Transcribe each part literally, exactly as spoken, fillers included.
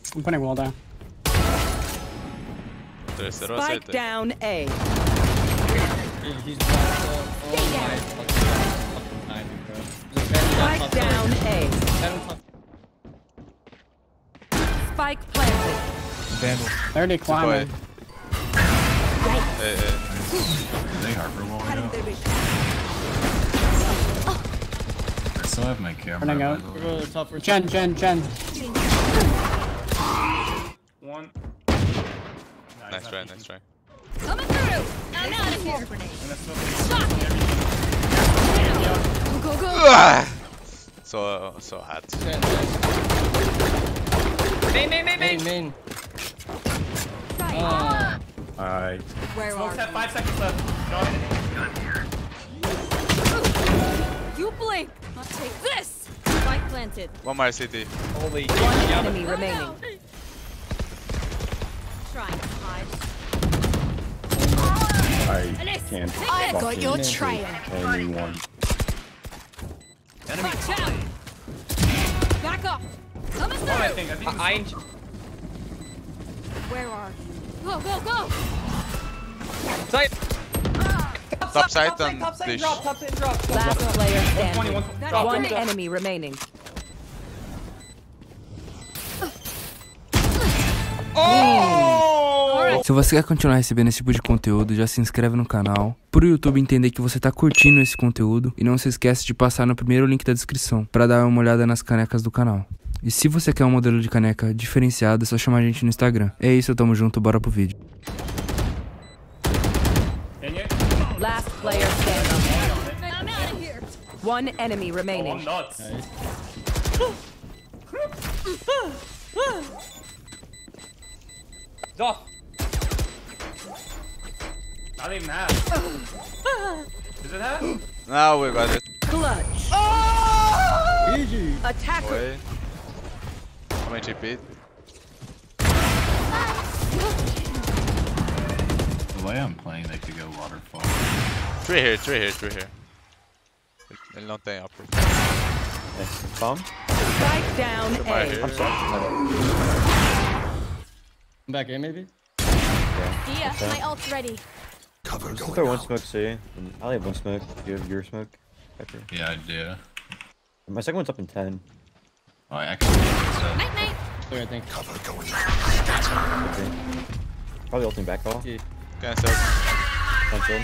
I'm putting wall down. Spike down A. He's not, uh, oh my fucking timing, bro. Spike down A. Spike planted. Vandal. thirty climbing. Hey, hey. They harbor wall now. I still have my camera. Running out. We're going to the top for Jen, Jen, Jen. One. Nice try, nice try. Coming through. I'm out of here. Go, go, go. So, so hot. Main, main, main, main, main. main. Right. I. Where Smoke's are at five seconds left. You blink. I'll take this. Spike planted. One more C T. Holy one shit. enemy remaining? Trying to hide. I can't. I got your fucking trail. Anyone. Enemy. Watch out. Back up. Coming through. Oh, I think. I think. I, I Where are you? Go, go, go. Side. Top side and dish. Drop, top side, drop. Last player standing. one twenty, one- One drop. enemy remaining. Se você quer continuar recebendo esse tipo de conteúdo, já se inscreve no canal, pro YouTube entender que você tá curtindo esse conteúdo, e não se esquece de passar no primeiro link da descrição para dar uma olhada nas canecas do canal. E se você quer um modelo de caneca diferenciado, é só chamar a gente no Instagram. É isso, tamo junto, bora pro vídeo. Last player standing. I'm out of here. One enemy Oh, remaining. I'm nuts. Off. Not even half. Is it half? Now we got it. Clutch. Easy. Attacker. Away. How many G P? The way I'm playing, they could go waterfall. Three here, three here, three here. Ele não tem upper. Bomb? Spike down Come right A. here. Come back in, maybe? Yeah, my ult's ready. Cover going throw one smoke C. I only have one smoke. Do you have your smoke? Becker? Yeah, I do. My second one's up in ten. Oh, I actually did that. Night, night. Clear, I think. Cover going Probably ulting back call. Yeah. Cancel. Cancel.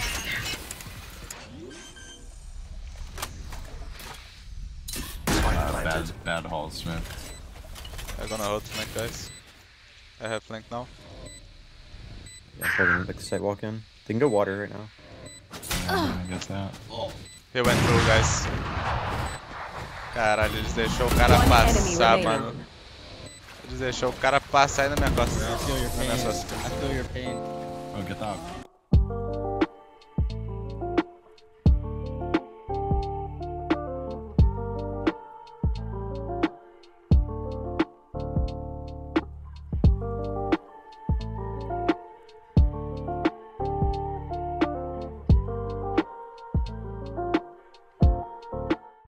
Uh, bad, bad haul, Smith. I'm gonna hold flank, guys. I have flank now. Yeah, I'm probably like the site walk in. They can go water right now. Yeah, I get that. He went through, guys. Caralho, eles deixou o cara One enemy passar, remaining. mano. Eles deixou o cara passar aí na minha costa. I feel your Na pain. minha costa. I feel your pain. Oh, get that.